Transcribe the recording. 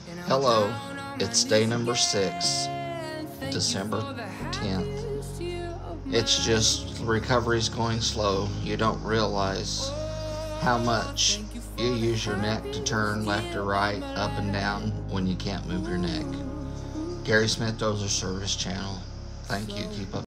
Hello, it's day number 6, December 10th. It's just recovery's going slow. You don't realize how much you use your neck to turn left or right, up and down when you can't move your neck. Gary Smith Dozer Service Channel. Thank you. Keep up.